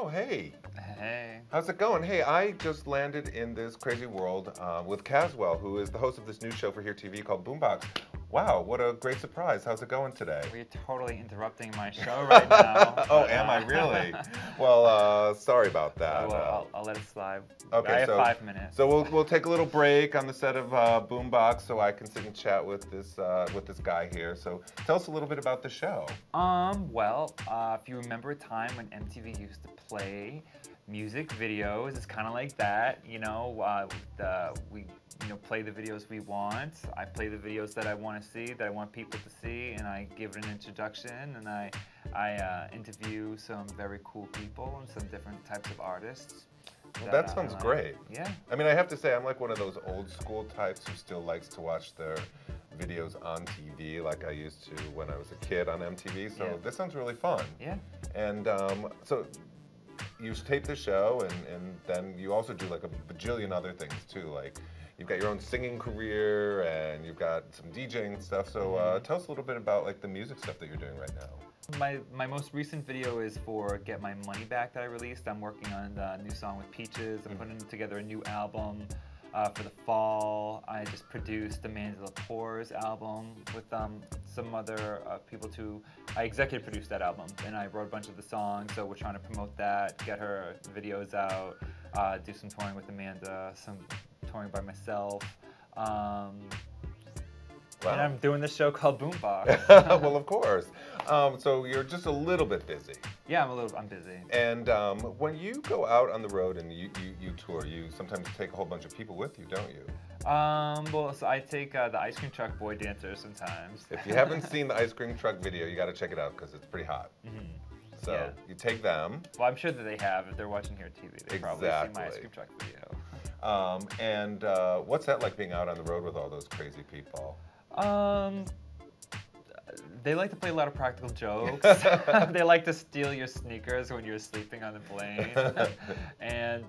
Oh, hey. Hey. How's it going? Hey, I just landed in this crazy world with Cazwell, who is the host of this new show for Here TV called Boombox. Wow, what a great surprise. How's it going today? We're totally interrupting my show right now. Oh, am I really? Well, sorry about that. I'll let it slide. Okay, I have so 5 minutes. So we'll take a little break on the set of Boombox so I can sit and chat with this guy here. So tell us a little bit about the show. If you remember a time when MTV used to play music videos, it's kind of like that. We play the videos we want. I play the videos that I want to see, that I want people to see, and I give it an introduction, and I interview some very cool people and some different types of artists. Well, that sounds great. Yeah. I mean, I have to say, I'm like one of those old school types who still likes to watch their videos on TV like I used to when I was a kid on MTV. So Yeah. this sounds really fun. Yeah. And so you tape the show, and then you also do like a bajillion other things too. Like you've got your own singing career, and you've got some DJing stuff. So tell us a little bit about like the music stuff that you're doing right now. My most recent video is for Get My Money Back that I released. I'm working on the new song with Peaches. I'm putting together a new album for the fall. I just produced Amanda Lepore's album with some other people too. I executive produced that album, and I wrote a bunch of the songs, so we're trying to promote that, get her videos out, do some touring with Amanda, some touring by myself. Wow. And I'm doing this show called Boombox. Well, of course. So you're just a little bit busy. Yeah, I'm busy. And when you go out on the road and you tour, you sometimes take a whole bunch of people with you, don't you? So I take the ice cream truck boy dancers sometimes. If you haven't seen the ice cream truck video, you got to check it out because it's pretty hot. So Yeah. you take them. Well, I'm sure that they have. If they're watching here TV, they've probably seen my ice cream truck video. And what's that like being out on the road with all those crazy people? They like to play a lot of practical jokes. They like to steal your sneakers when you're sleeping on the plane, and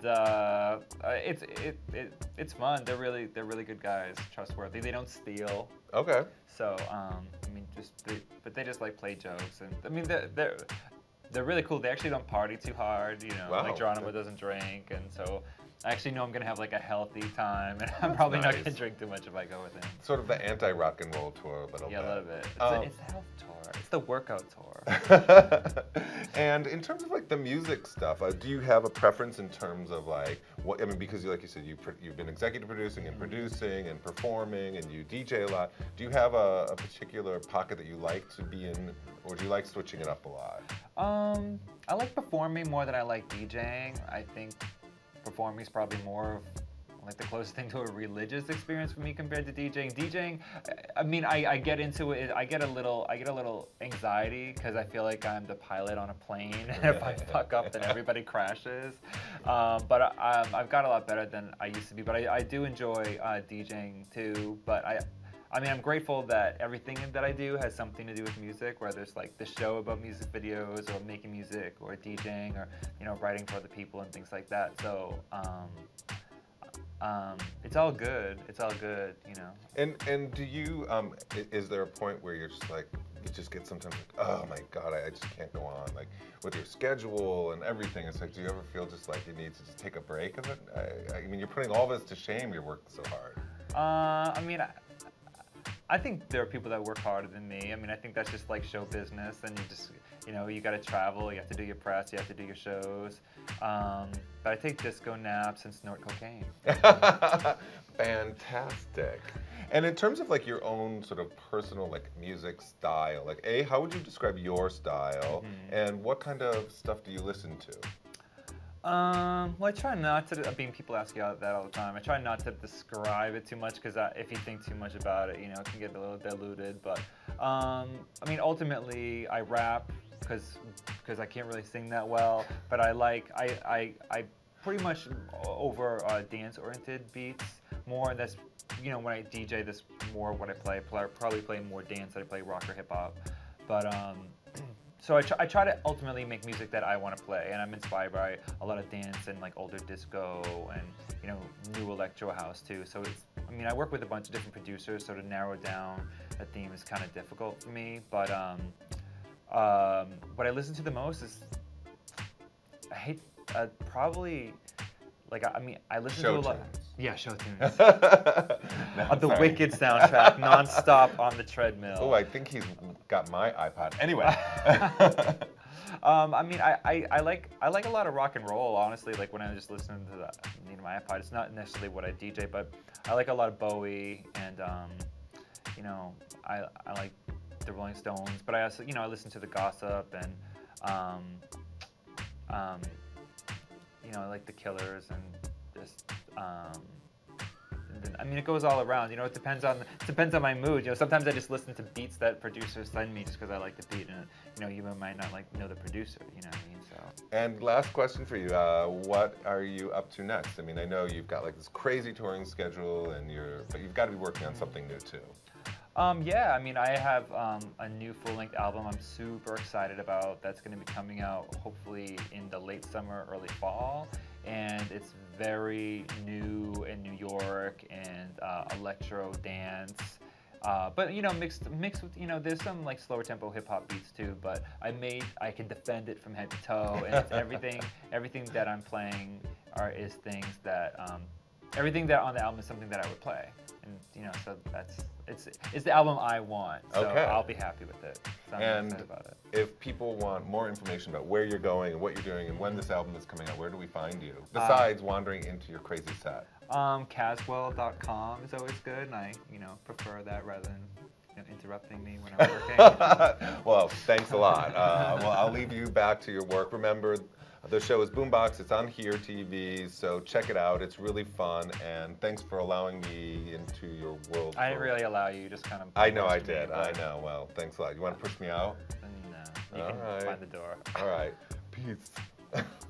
it's fun. They're really good guys, trustworthy. They don't steal. Okay. So but they just like play jokes, and I mean they're really cool. They actually don't party too hard. Wow. Like Geronimo doesn't drink, and so. I actually know I'm going to have like a healthy time, and I'm probably not going to drink too much if I go with him. Sort of the anti-rock and roll tour a little bit. Yeah, a little bit. It's the health tour. It's the workout tour. And in terms of like the music stuff, do you have a preference in terms of like what? I mean, because like you said, you've been executive producing and producing and performing, and you DJ a lot. Do you have a particular pocket that you like to be in, or do you like switching it up a lot? I like performing more than I like DJing. I think performing is probably more of like the closest thing to a religious experience for me compared to DJing. DJing, I mean, I get into it. I get a little anxiety because I feel like I'm the pilot on a plane, and if I fuck up, then everybody crashes. But I've got a lot better than I used to be. But I do enjoy DJing too. But I mean, I'm grateful that everything that I do has something to do with music, whether it's like the show about music videos or making music or DJing or, writing for other people and things like that. So, it's all good. It's all good, And do you, is there a point where you're just like, you just get sometimes like, oh my God, I just can't go on. Like with your schedule and everything, it's like, do you ever feel just like you need to just take a break of it? I mean, you're putting all this to shame, you're working so hard. I mean, I think there are people that work harder than me. I mean, I think that's just like show business, and you just, you got to travel, you have to do your press, you have to do your shows. But I take disco naps and snort cocaine. Fantastic. And in terms of like your own sort of personal like music style, like how would you describe your style, and what kind of stuff do you listen to? Well, I try not to. I mean, people ask you that all the time. I try not to describe it too much because if you think too much about it, it can get a little diluted. But I mean, ultimately, I rap because I can't really sing that well. But I pretty much over dance-oriented beats more. That's when I DJ, that's more what I play. I probably play more dance than I play rock or hip hop. But so I try to ultimately make music that I want to play, and I'm inspired by a lot of dance and like older disco and new electro house too. So I work with a bunch of different producers, so to narrow down a theme is kind of difficult for me. But what I listen to the most is I hate probably like I mean I listen Show to a lot. tunes. Yeah, show tunes. No, The sorry. Wicked soundtrack, nonstop on the treadmill. Oh, I think he's got my iPod. Anyway. I mean, I like a lot of rock and roll. Honestly, like when I just listen to my iPod, it's not necessarily what I DJ, but I like a lot of Bowie, and you know, I like the Rolling Stones, but I also I listen to the Gossip, and I like the Killers, and just I mean, it goes all around. It depends on my mood. Sometimes I just listen to beats that producers send me just because I like the beat, and you might not know the producer. You know what I mean? So. And last question for you: what are you up to next? I mean, I know you've got like this crazy touring schedule, but you've got to be working on something new too. Yeah, I mean, I have a new full-length album I'm super excited about that's going to be coming out hopefully in the late summer, early fall, and it's very new in New York and electro dance, but mixed with there's some like slower tempo hip hop beats too. But I can defend it from head to toe, and it's everything that I'm playing is things that everything that on the album is something that I would play, and so it's the album I want. So Okay. I'll be happy with it. So I'm excited about it. If people want more information about where you're going and what you're doing and when this album is coming out, where do we find you? Besides wandering into your crazy set. Cazwell.com is always good, and I prefer that rather than interrupting me when I'm working. Well, thanks a lot. Well, I'll leave you back to your work. Remember, the show is Boombox. It's on Here TV, so check it out. It's really fun, and thanks for allowing me into your world. I didn't really allow you. You just kind of. I know I did. I know. Well, thanks a lot. You want to push me out? No. You can find the door. All right. Peace.